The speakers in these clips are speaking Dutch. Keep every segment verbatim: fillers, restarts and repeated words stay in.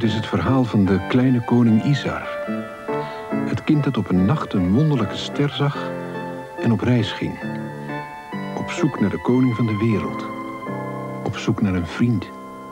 Dit is het verhaal van de kleine koning Isar. Het kind dat op een nacht een wonderlijke ster zag en op reis ging. Op zoek naar de koning van de wereld. Op zoek naar een vriend.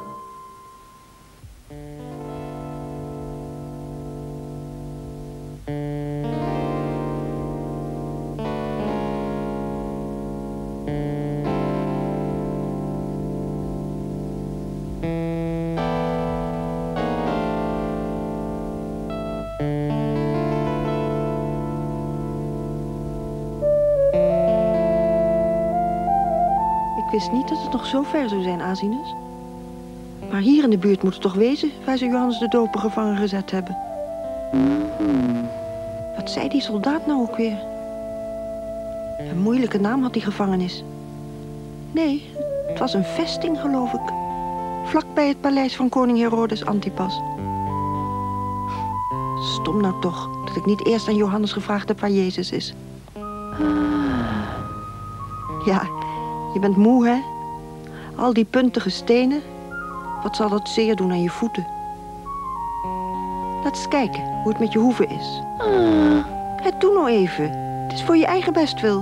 Ik wist niet dat het nog zo ver zou zijn, Asinus. Maar hier in de buurt moet het toch wezen waar ze Johannes de Doper gevangen gezet hebben. Hmm. Wat zei die soldaat nou ook weer? Een moeilijke naam had die gevangenis. Nee, het was een vesting, geloof ik. Vlak bij het paleis van koning Herodes Antipas. Stom nou toch, dat ik niet eerst aan Johannes gevraagd heb waar Jezus is. Ja, je bent moe, hè? Al die puntige stenen. Wat zal dat zeer doen aan je voeten? Laat eens kijken hoe het met je hoeven is. Het doe nou even. Het is voor je eigen bestwil.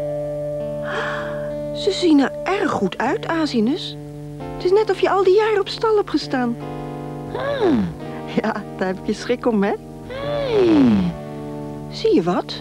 Ze zien er erg goed uit, Asinus. Het is net of je al die jaren op stal hebt gestaan. Ja, daar heb ik je schrik om, hè? Hey. Zie je wat?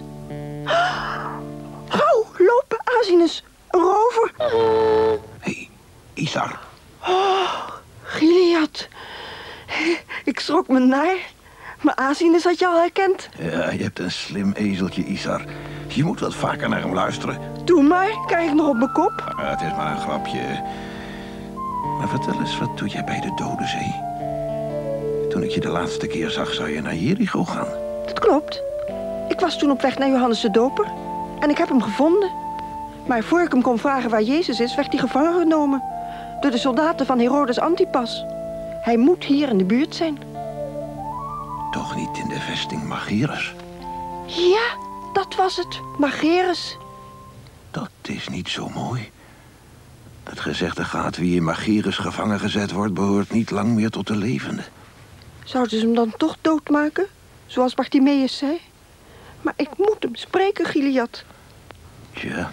Gauw, lopen, Asinus. Een rover. Hé, hey, Isar. Oh, Gilead. Ik schrok me naar. Maar Asinus had je al herkend. Ja, je hebt een slim ezeltje, Isar. Je moet wat vaker naar hem luisteren. Doe maar, krijg ik nog op mijn kop. Ah, het is maar een grapje. Maar vertel eens, wat doe jij bij de Dode Zee? Toen ik je de laatste keer zag, zou je naar Jericho gaan. Dat klopt. Ik was toen op weg naar Johannes de Doper. En ik heb hem gevonden. Maar voor ik hem kon vragen waar Jezus is, werd hij gevangen genomen. Door de soldaten van Herodes Antipas. Hij moet hier in de buurt zijn. Toch niet in de vesting Machaerus? Ja, dat was het. Machaerus. Dat is niet zo mooi. Het gezegde gaat, wie in Machaerus gevangen gezet wordt, behoort niet lang meer tot de levenden. Zouden ze hem dan toch doodmaken? Zoals Bartimaeus zei? Maar ik moet hem spreken, Gilead. Ja,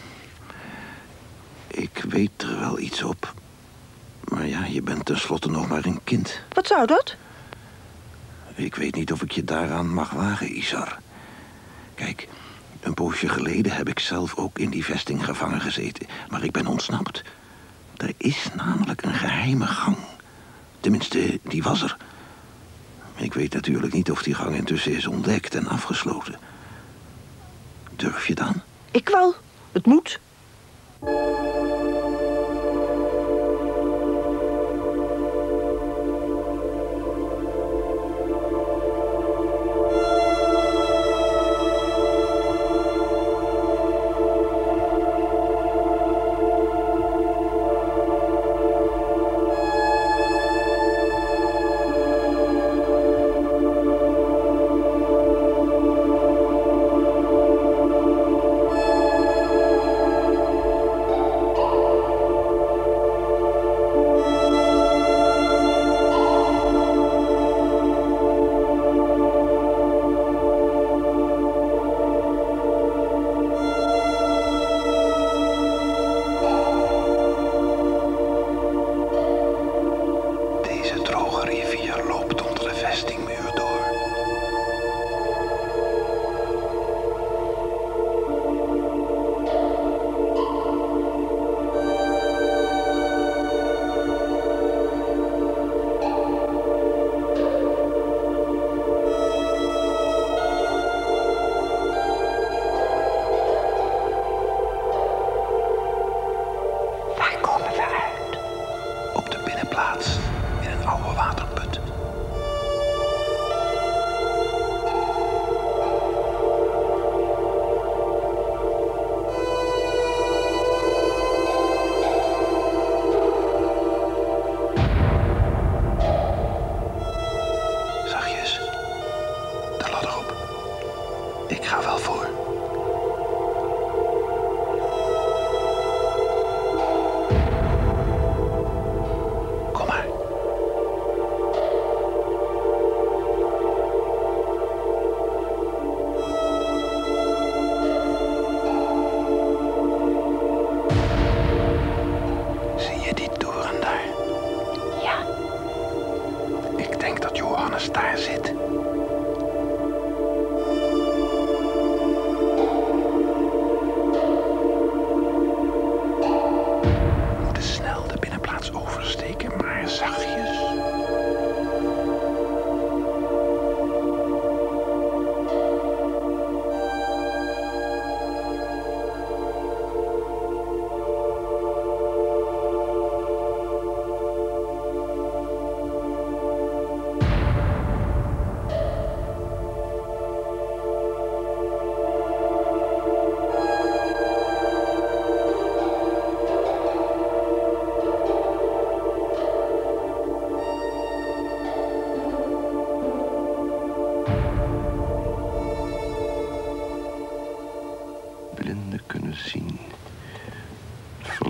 ik weet er wel iets op. Maar ja, je bent tenslotte nog maar een kind. Wat zou dat? Ik weet niet of ik je daaraan mag wagen, Isar. Kijk, een poosje geleden heb ik zelf ook in die vesting gevangen gezeten. Maar ik ben ontsnapt. Er is namelijk een geheime gang. Tenminste, die was er. Ik weet natuurlijk niet of die gang intussen is ontdekt en afgesloten. Durf je dan? Ik wel. Het moet.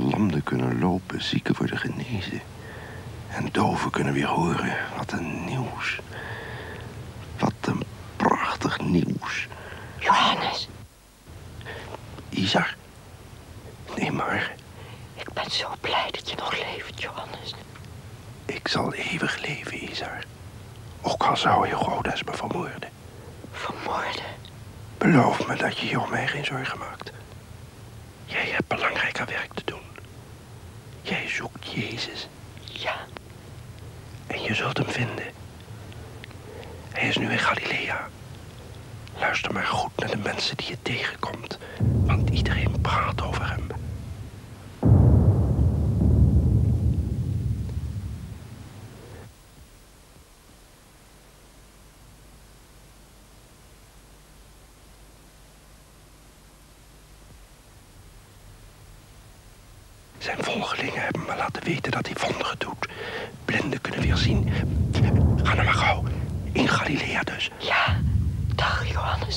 verlamden kunnen lopen, zieken worden genezen. En doven kunnen weer horen. Wat een nieuws. Wat een prachtig nieuws. Johannes. Isar. Nee, maar... Ik ben zo blij dat je nog leeft, Johannes. Ik zal eeuwig leven, Isar. Ook al zou Herodes me vermoorden. Vermoorden? Beloof me dat je je om mij geen zorgen maakt. Jij hebt belangrijker werk te doen. Jij zoekt Jezus. Ja. En je zult hem vinden. Hij is nu in Galilea. Luister maar goed naar de mensen die je tegenkomt. Want iedereen praat over hem. Zijn volgelingen hebben me laten weten dat hij wonderen doet. Blinden kunnen weer zien. Ga nou maar gauw. In Galilea dus. Ja, dag Johannes.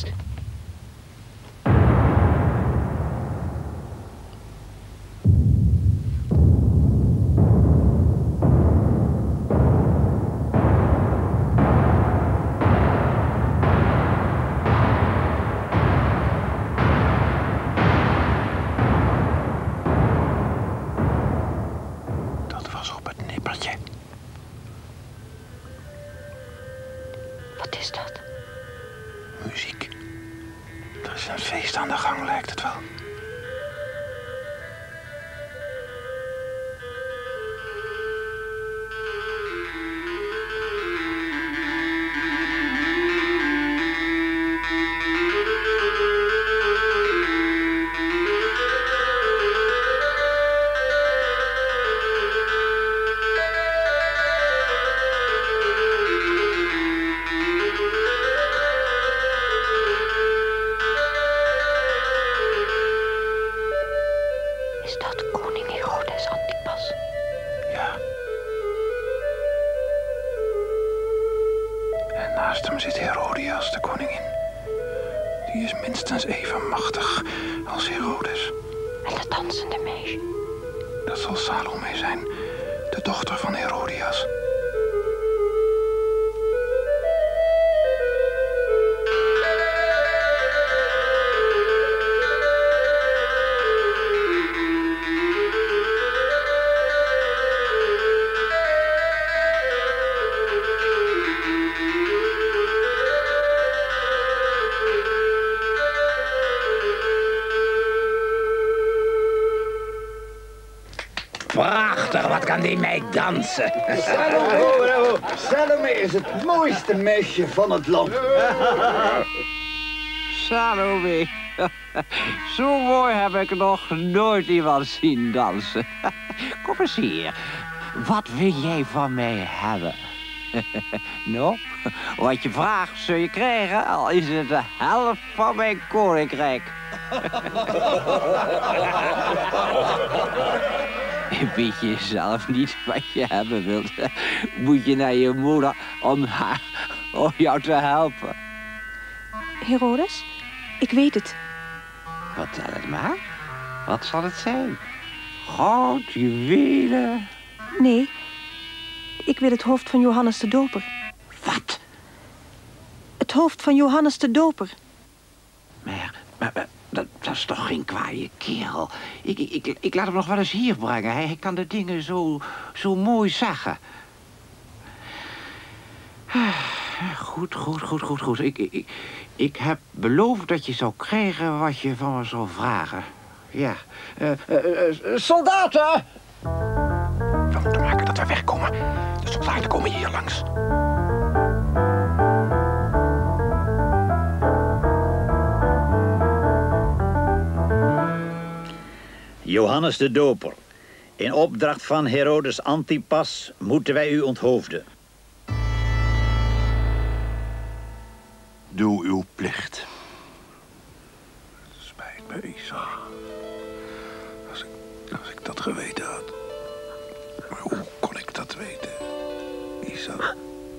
Wat is dat? Muziek. Er is een feest aan de gang, lijkt het wel. Naast hem zit Herodias, de koningin. Die is minstens even machtig als Herodes. En dat dansende meisje? Dat zal Salome zijn, de dochter van Herodias. Prachtig, wat kan die meid dansen? Salome, bravo. Salome is het mooiste meisje van het land. Salome. Zo mooi heb ik nog nooit iemand zien dansen. Kom eens hier. Wat wil jij van mij hebben? Nou, wat je vraagt zul je krijgen, al is het de helft van mijn koninkrijk. Weet je zelf niet wat je hebben wilt, moet je naar je moeder om, haar, om jou te helpen. Herodes, ik weet het. Vertel het maar. Wat zal het zijn? Goud, juwelen? Nee, ik wil het hoofd van Johannes de Doper. Wat? Het hoofd van Johannes de Doper. Maar, maar, maar dat, dat is toch geen kwaaie kerel. Ik, ik, ik, ik laat hem nog wel eens hier brengen. Hij, hij kan de dingen zo, zo mooi zeggen. Goed, goed, goed, goed, goed. Ik, ik, ik heb beloofd dat je zou krijgen wat je van me zou vragen. Ja. Uh, uh, uh, soldaten! We moeten maken dat we wegkomen. De soldaten komen hier langs. Johannes de Doper. In opdracht van Herodes Antipas moeten wij u onthoofden. Doe uw plicht. Spijt me, Isar. Als ik, als ik dat geweten had. Maar hoe kon ik dat weten, Isar?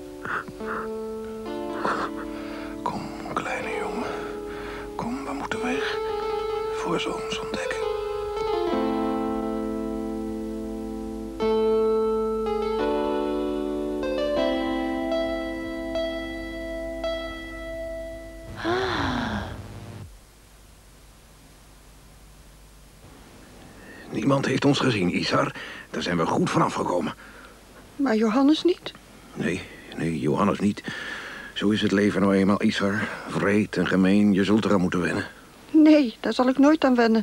Kom, kleine jongen. Kom, we moeten weg. Voor ze ons ontdekken. Niemand heeft ons gezien, Isar. Daar zijn we goed vanaf gekomen. Maar Johannes niet? Nee, nee, Johannes niet. Zo is het leven nou eenmaal, Isar. Wreed en gemeen, je zult eraan moeten wennen. Nee, daar zal ik nooit aan wennen.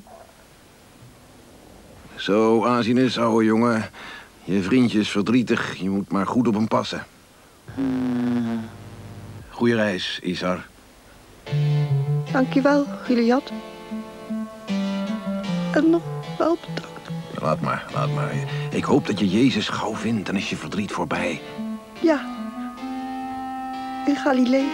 Zo, Asinus, ouwe jongen. Je vriendje is verdrietig. Je moet maar goed op hem passen. Goeie reis, Isar. Dankjewel, Giliad. En nog wel bedankt. Laat maar, laat maar. Ik hoop dat je Jezus gauw vindt en is je verdriet voorbij. Ja, in Galilea.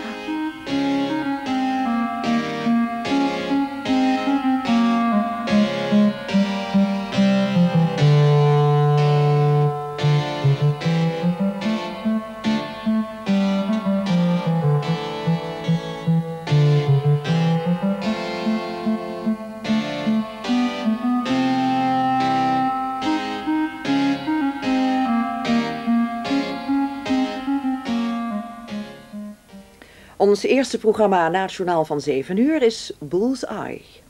Ons eerste programma na het journaal van zeven uur is Bull's Eye.